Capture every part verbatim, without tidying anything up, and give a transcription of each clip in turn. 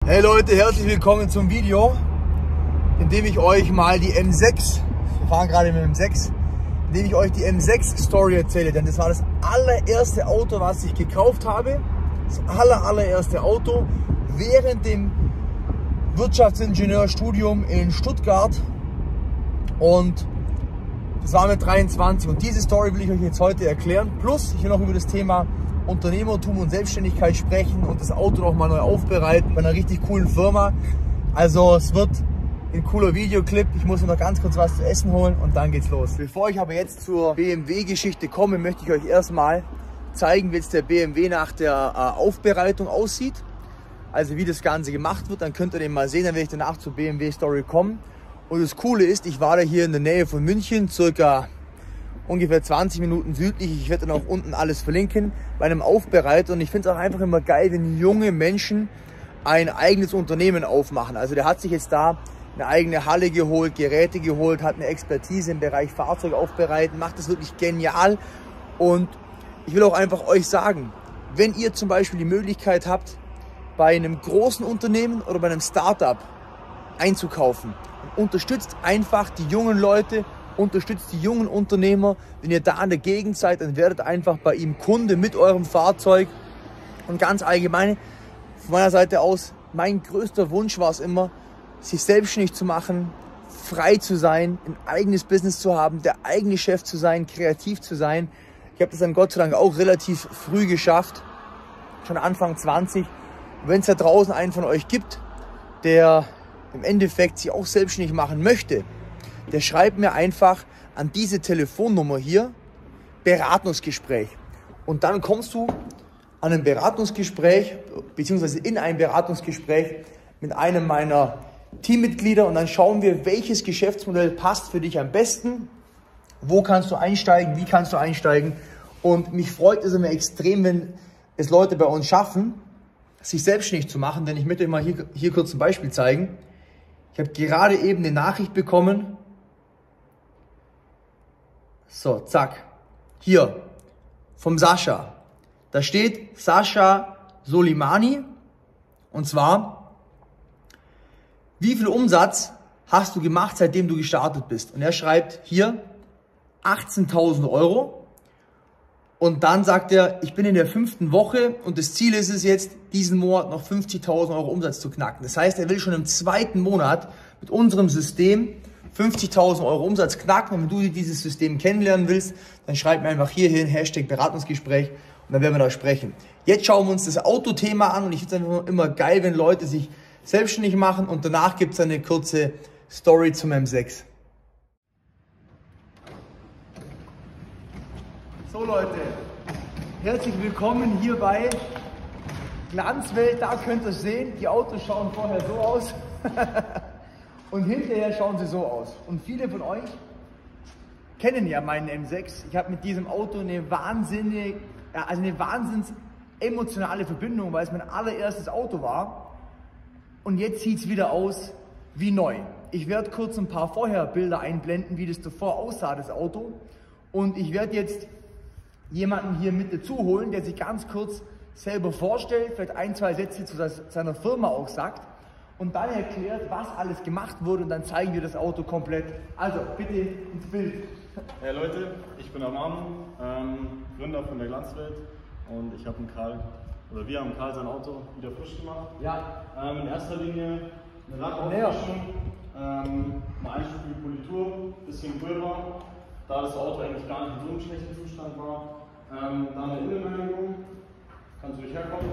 Hey Leute, herzlich willkommen zum Video, in dem ich euch mal die M sechs, wir fahren gerade mit dem M sechs, in dem ich euch die M sechs Story erzähle, denn das war das allererste Auto, was ich gekauft habe, das aller, allererste Auto während dem Wirtschaftsingenieurstudium in Stuttgart, und das war mit dreiundzwanzig, und diese Story will ich euch jetzt heute erklären, plus ich will noch über das Thema Unternehmertum und Selbstständigkeit sprechen und das Auto noch mal neu aufbereiten bei einer richtig coolen Firma. Also es wird ein cooler Videoclip. Ich muss mir noch ganz kurz was zu essen holen und dann geht's los. Bevor ich aber jetzt zur B M W-Geschichte komme, möchte ich euch erstmal zeigen, wie jetzt der B M W nach der äh, Aufbereitung aussieht. Also wie das Ganze gemacht wird, dann könnt ihr den mal sehen, dann werde ich danach zur B M W-Story kommen. Und das Coole ist, ich war da hier in der Nähe von München, circa ungefähr zwanzig Minuten südlich. Ich werde dann auch unten alles verlinken bei einem Aufbereiter. Und ich finde es auch einfach immer geil, wenn junge Menschen ein eigenes Unternehmen aufmachen. Also der hat sich jetzt da eine eigene Halle geholt, Geräte geholt, hat eine Expertise im Bereich Fahrzeug aufbereiten, macht das wirklich genial. Und ich will auch einfach euch sagen, wenn ihr zum Beispiel die Möglichkeit habt, bei einem großen Unternehmen oder bei einem Startup einzukaufen, unterstützt einfach die jungen Leute, unterstützt die jungen Unternehmer. Wenn ihr da an der Gegend seid, dann werdet einfach bei ihm Kunde mit eurem Fahrzeug. Und ganz allgemein von meiner Seite aus, mein größter Wunsch war es immer, sich selbstständig zu machen, frei zu sein, ein eigenes Business zu haben, der eigene Chef zu sein, kreativ zu sein. Ich habe das dann Gott sei Dank auch relativ früh geschafft, schon Anfang zwanzig. Wenn es da draußen einen von euch gibt, der im Endeffekt sich auch selbstständig machen möchte, der schreibt mir einfach an diese Telefonnummer hier, Beratungsgespräch. Und dann kommst du an ein Beratungsgespräch, beziehungsweise in ein Beratungsgespräch mit einem meiner Teammitglieder, und dann schauen wir, welches Geschäftsmodell passt für dich am besten, wo kannst du einsteigen, wie kannst du einsteigen. Und mich freut es immer extrem, wenn es Leute bei uns schaffen, sich selbstständig zu machen, denn ich möchte euch mal hier, hier kurz ein Beispiel zeigen. Ich habe gerade eben eine Nachricht bekommen. So, zack. Hier, vom Sascha. Da steht Sascha Solimani. Und zwar, wie viel Umsatz hast du gemacht, seitdem du gestartet bist? Und er schreibt hier achtzehntausend Euro. Und dann sagt er, ich bin in der fünften Woche und das Ziel ist es jetzt, diesen Monat noch fünfzigtausend Euro Umsatz zu knacken. Das heißt, er will schon im zweiten Monat mit unserem System fünfzigtausend Euro Umsatz knacken. Und wenn du dieses System kennenlernen willst, dann schreib mir einfach hier hin, Hashtag Beratungsgespräch, und dann werden wir da sprechen. Jetzt schauen wir uns das Autothema an, und ich finde es einfach immer geil, wenn Leute sich selbstständig machen, und danach gibt es eine kurze Story zum M sechs. So Leute, herzlich willkommen hier bei Glanzwelt. Da könnt ihr sehen, die Autos schauen vorher so aus und hinterher schauen sie so aus. Und viele von euch kennen ja meinen M sechs. Ich habe mit diesem Auto eine wahnsinnige, also eine wahnsinns emotionale Verbindung, weil es mein allererstes Auto war. Und jetzt sieht es wieder aus wie neu. Ich werde kurz ein paar Vorherbilder einblenden, wie das davor aussah, das Auto. Und ich werde jetzt jemanden hier mit dazu holen, der sich ganz kurz selber vorstellt, vielleicht ein, zwei Sätze zu seiner Firma auch sagt und dann erklärt, was alles gemacht wurde, und dann zeigen wir das Auto komplett. Also bitte ins Bild. Hey Leute, ich bin Armano, ähm, Gründer von der Glanzwelt, und ich habe Karl, oder wir haben Karl sein Auto wieder frisch gemacht. Ja. Ähm, in erster Linie eine Lackauffrischung, ähm, eine einstufige Politur, bisschen Pulver, da das Auto eigentlich gar nicht in so einem schlechten Zustand war. Ähm, dann eine Innenreinigung, kannst du nicht herkommen.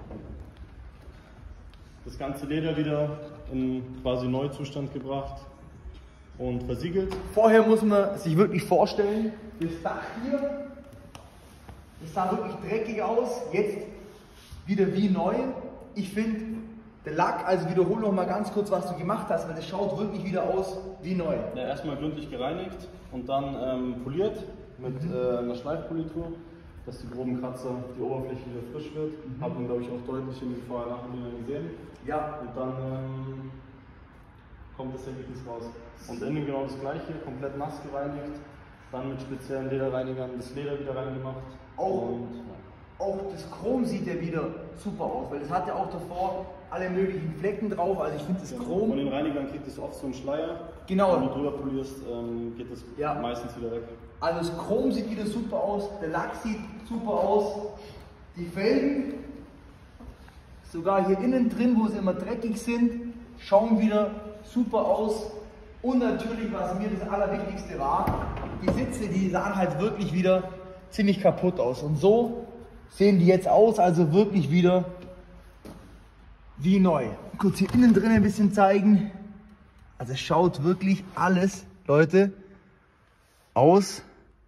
Das ganze Leder wieder in quasi Neuzustand gebracht und versiegelt. Vorher muss man sich wirklich vorstellen, das Dach hier, das sah wirklich dreckig aus, jetzt wieder wie neu. Ich finde, der Lack, also wiederhol noch mal ganz kurz, was du gemacht hast, weil das schaut wirklich wieder aus wie neu. Ja, erstmal gründlich gereinigt und dann ähm, poliert mit mhm. äh, einer Schleifpolitur, dass die groben Kratzer, die Oberfläche wieder frisch wird. Mhm. Hat man, glaube ich, auch deutlich in den Vorher-Nachher-Bildern gesehen. Ja. Und dann ähm, kommt das Ergebnis raus. Und innen genau das gleiche, komplett nass gereinigt, dann mit speziellen Lederreinigern das Leder wieder reingemacht. Auch, und, ja. auch das Chrom sieht ja wieder super aus, weil das hat ja auch davor alle möglichen Flecken drauf, also ich finde das Chrom. Von den Reinigern kriegt es oft so einen Schleier. Genau. Wenn du drüber polierst, ähm, geht das ja. meistens wieder weg. Also das Chrom sieht wieder super aus, der Lack sieht super aus, die Felgen, sogar hier innen drin, wo sie immer dreckig sind, schauen wieder super aus. Und natürlich, was mir das Allerwichtigste war, die Sitze, die sahen halt wirklich wieder ziemlich kaputt aus. Und so sehen die jetzt aus, also wirklich wieder wie neu. Kurz hier innen drin ein bisschen zeigen. Also es schaut wirklich alles, Leute, aus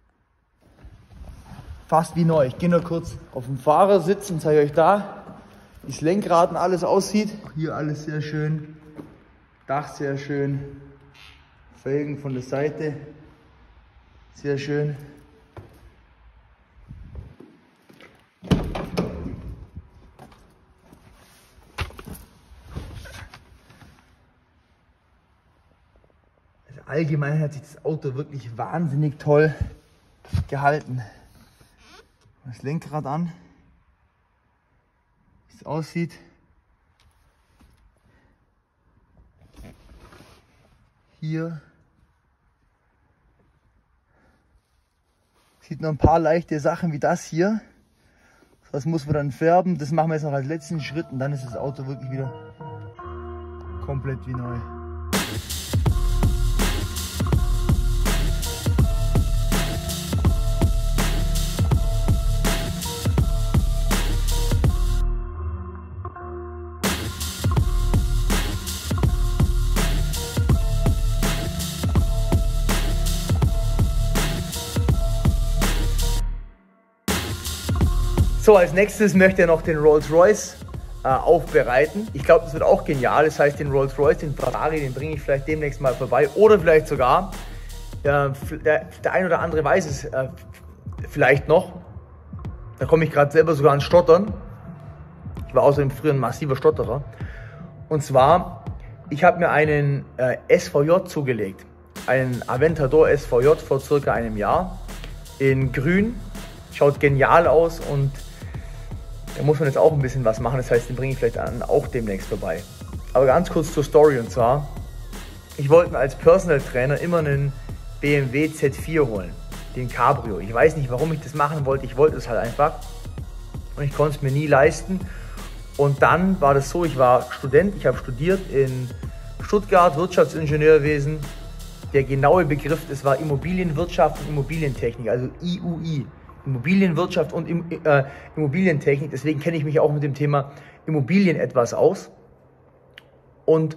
fast wie neu. Ich gehe nur kurz auf den Fahrersitz und zeige euch da, wie das Lenkrad und alles aussieht. Hier alles sehr schön, Dach sehr schön, Felgen von der Seite sehr schön. Allgemein hat sich das Auto wirklich wahnsinnig toll gehalten. Das Lenkrad an, wie es aussieht. Hier sieht noch ein paar leichte Sachen wie das hier. Das muss man dann färben. Das machen wir jetzt noch als letzten Schritt und dann ist das Auto wirklich wieder komplett wie neu. So, als nächstes möchte er noch den Rolls-Royce äh, aufbereiten. Ich glaube, das wird auch genial. Das heißt, den Rolls-Royce, den Ferrari, den bringe ich vielleicht demnächst mal vorbei. Oder vielleicht sogar, äh, der, der ein oder andere weiß es äh, vielleicht noch. Da komme ich gerade selber sogar ans Stottern. Ich war außerdem früher ein massiver Stotterer. Und zwar, ich habe mir einen äh, S V J zugelegt. Einen Aventador S V J vor circa einem Jahr. In grün. Schaut genial aus und da muss man jetzt auch ein bisschen was machen, das heißt, den bringe ich vielleicht an, auch demnächst vorbei. Aber ganz kurz zur Story, und zwar, ich wollte mir als Personal Trainer immer einen B M W Z vier holen, den Cabrio. Ich weiß nicht, warum ich das machen wollte, ich wollte es halt einfach und ich konnte es mir nie leisten. Und dann war das so, ich war Student, ich habe studiert in Stuttgart, Wirtschaftsingenieurwesen. Der genaue Begriff, das war Immobilienwirtschaft und Immobilientechnik, also I U I. Immobilienwirtschaft und äh, Immobilientechnik, deswegen kenne ich mich auch mit dem Thema Immobilien etwas aus. Und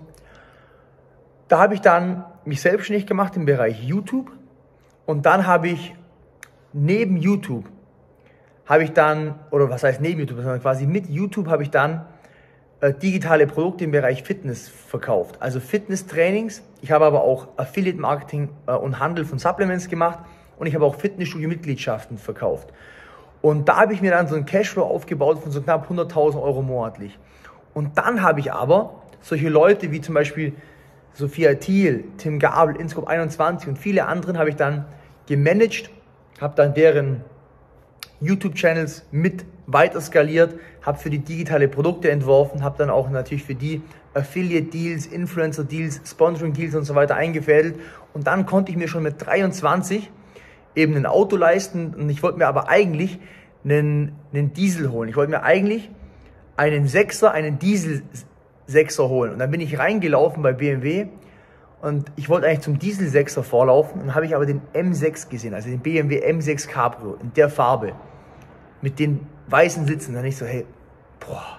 da habe ich dann mich selbstständig gemacht im Bereich YouTube und dann habe ich neben YouTube, habe ich dann, oder was heißt neben YouTube, sondern quasi mit YouTube habe ich dann äh, digitale Produkte im Bereich Fitness verkauft, also Fitnesstrainings. Ich habe aber auch Affiliate Marketing äh, und Handel von Supplements gemacht. Und ich habe auch Fitnessstudio-Mitgliedschaften verkauft. Und da habe ich mir dann so einen Cashflow aufgebaut von so knapp hunderttausend Euro monatlich. Und dann habe ich aber solche Leute wie zum Beispiel Sophia Thiel, Tim Gabel, Inscope einundzwanzig und viele anderen habe ich dann gemanagt, habe dann deren YouTube-Channels mit weiter skaliert, habe für die digitale Produkte entworfen, habe dann auch natürlich für die Affiliate-Deals, Influencer-Deals, Sponsoring-Deals und so weiter eingefädelt. Und dann konnte ich mir schon mit dreiundzwanzig eben ein Auto leisten und ich wollte mir aber eigentlich einen, einen Diesel holen. Ich wollte mir eigentlich einen Sechser, einen Diesel-Sechser holen. Und dann bin ich reingelaufen bei B M W und ich wollte eigentlich zum Diesel-Sechser vorlaufen und dann habe ich aber den M sechs gesehen, also den B M W M sechs Cabrio in der Farbe mit den weißen Sitzen. Dann ich so, hey, boah,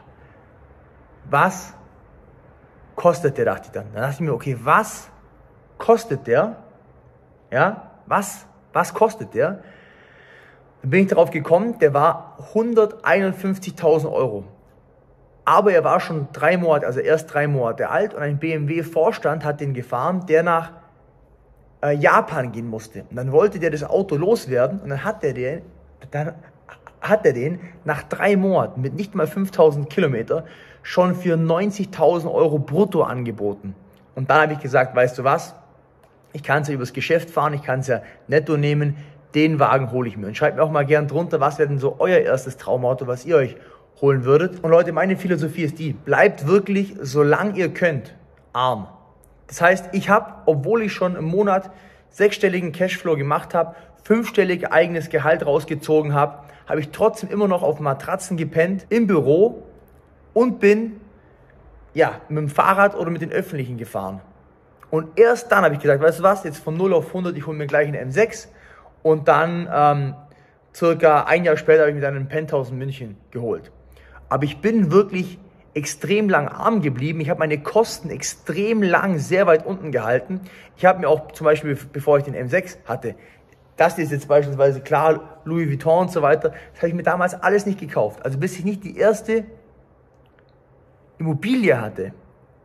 was kostet der, dachte ich dann. Dann dachte ich mir, okay, was kostet der? Ja, was Was kostet der? Dann bin ich darauf gekommen, der war hunderteinundfünfzigtausend Euro. Aber er war schon drei Monate, also erst drei Monate alt und ein B M W-Vorstand hat den gefahren, der nach äh, Japan gehen musste. Und dann wollte der das Auto loswerden und dann hat er den, dann hat er den nach drei Monaten mit nicht mal fünftausend Kilometer schon für neunzigtausend Euro brutto angeboten. Und dann habe ich gesagt, weißt du was? Ich kann es ja übers Geschäft fahren, ich kann es ja netto nehmen, den Wagen hole ich mir. Und schreibt mir auch mal gern drunter, was wäre denn so euer erstes Traumauto, was ihr euch holen würdet. Und Leute, meine Philosophie ist die, bleibt wirklich, solange ihr könnt, arm. Das heißt, ich habe, obwohl ich schon im Monat sechsstelligen Cashflow gemacht habe, fünfstellig eigenes Gehalt rausgezogen habe, habe ich trotzdem immer noch auf Matratzen gepennt im Büro und bin ja mit dem Fahrrad oder mit den Öffentlichen gefahren. Und erst dann habe ich gesagt, weißt du was, jetzt von null auf hundert, ich hole mir gleich einen M sechs und dann ähm, circa ein Jahr später habe ich mir dann einen Penthouse in München geholt. Aber ich bin wirklich extrem lang arm geblieben. Ich habe meine Kosten extrem lang sehr weit unten gehalten. Ich habe mir auch zum Beispiel, bevor ich den M sechs hatte, das ist jetzt beispielsweise klar, Louis Vuitton und so weiter, das habe ich mir damals alles nicht gekauft. Also bis ich nicht die erste Immobilie hatte,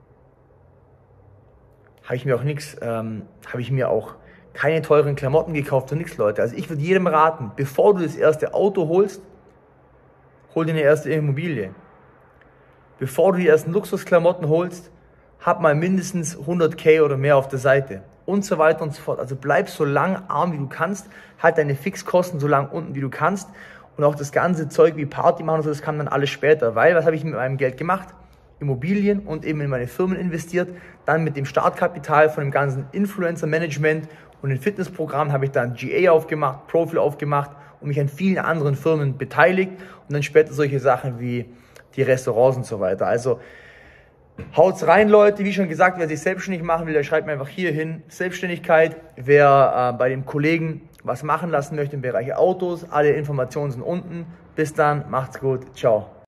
habe ich mir auch nichts, ähm, habe ich mir auch keine teuren Klamotten gekauft und nichts, Leute. Also ich würde jedem raten, bevor du das erste Auto holst, hol dir eine erste Immobilie. Bevor du die ersten Luxusklamotten holst, hab mal mindestens hunderttausend oder mehr auf der Seite und so weiter und so fort. Also bleib so lang arm wie du kannst, halt deine Fixkosten so lang unten wie du kannst und auch das ganze Zeug wie Party machen und so, das kam dann alles später, weil was habe ich mit meinem Geld gemacht? Immobilien und eben in meine Firmen investiert, dann mit dem Startkapital von dem ganzen Influencer-Management und den Fitnessprogrammen habe ich dann G A aufgemacht, Profil aufgemacht und mich an vielen anderen Firmen beteiligt und dann später solche Sachen wie die Restaurants und so weiter. Also haut's rein, Leute. Wie schon gesagt, wer sich selbstständig machen will, der schreibt mir einfach hier hin. Selbstständigkeit. Wer äh, bei dem Kollegen was machen lassen möchte im Bereich Autos, alle Informationen sind unten. Bis dann, macht's gut, ciao.